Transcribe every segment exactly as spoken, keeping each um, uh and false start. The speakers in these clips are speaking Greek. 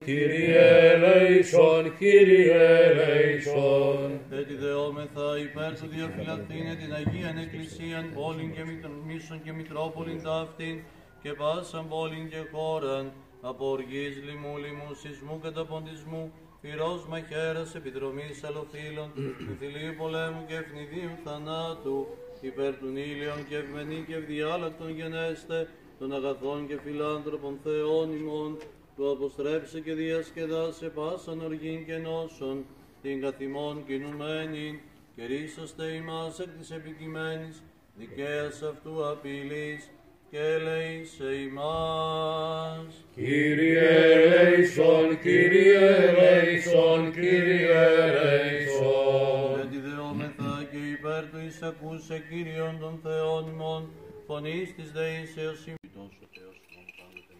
Kyrie eleison, Kyrie eleison. Έτσι δεόμεθα υπέρ του διαφυλαχθήνε την Αγίαν Εκκλησίαν, πόλην και μίσον και Μητρόπολην ταύτην, και πάσαν πόλην και χώραν, από οργής λοιμού, λοιμού, σεισμού, καταποντισμού, πυρός μαχαίρας, επιδρομής αλλοφύλων, θηλίου πολέμου και ευνηδίου θανάτου, υπέρ των ήλιων και ευμενή και ευδιάλακτον γενέστε, των αγαθών και φιλάνθρωπων Θεών ημών, του αποστρέψε και διασκεδάσε πάσαν οργήν και νόσον, την καθημών κινουμένην, και ρίσαστε ημάς εκ της επικειμένης, δικαίας αυτού απειλής, και ελέησε ημάς. Kyrie eleison, Kyrie eleison, Kyrie eleison. Έτσι δεόμεθα και υπέρ του εισακούσε Κύριον των Θεών ημών, φωνής της δεήσεως ημιτός ο Θεός ημών πάντοτε.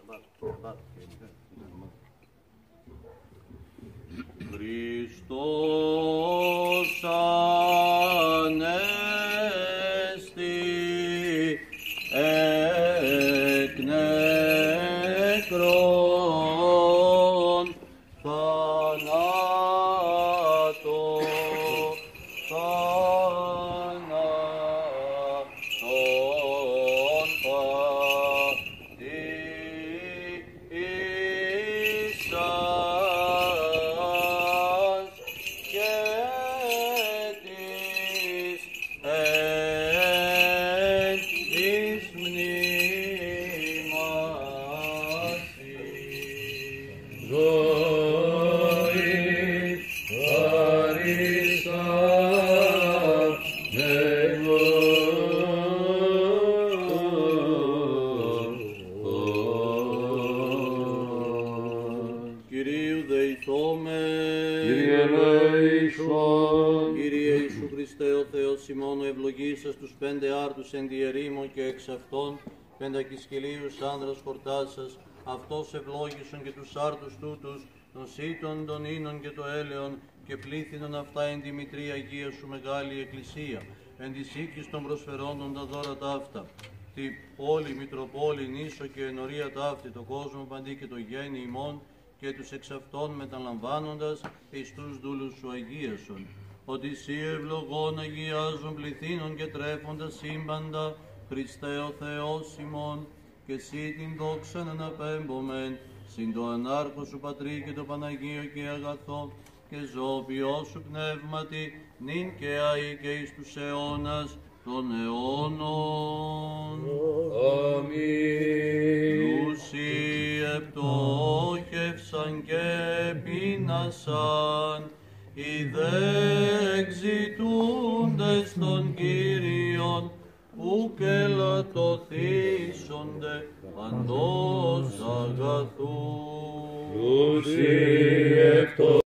Χριστός Ανέστη εκ νεκρών θανάτων, θανάτων πατήσας και της εν της μνήμασης. Ζωής Κυρίου δεηθόμεν. Kyrie eleison. Κύριε Ιησού Χριστέ, ο Θεός ημών, ο ευλογήσας τους πέντε άρτους εν τη ερήμο και εξ αυτών πεντακισκελίους άνδρας χορτάσας, αυτός ευλόγησον και τους άρτους τούτους, των σύτων, των ίνων και το έλεον, και πλήθυνον αυτά εν τη μητρή Αγία σου μεγάλη Εκκλησία, εν της οίκης των προσφερόντων τα δώρα ταύτα. Τη πόλη, Μητροπόλη, νήσο και ενορία ταύτη, το κόσμο παντί και το γέννη ημών, και τους εξ αυτών μεταλαμβάνοντας εις τους δούλους σου αγίασον. Ότι εσύ ευλογών αγιάζουν πληθύνων και τρέφοντας σύμπαντα, Χριστέ ο Θεός ημών, και εσύ την δόξαν αναπέμπομεν, συν το ανάρχο σου Πατρί και το Παναγίο και αγαθό, και ζώπιό σου πνεύματι, νυν και αεί και εις τους αιώνας των αιώνων. Αμήν. Λούσι επτόχευσαν και πείνασαν, οι δε εξητούντες των Κύριων, ουκ ελαττωθήσονται παντός αγαθού. Λούσι εκτός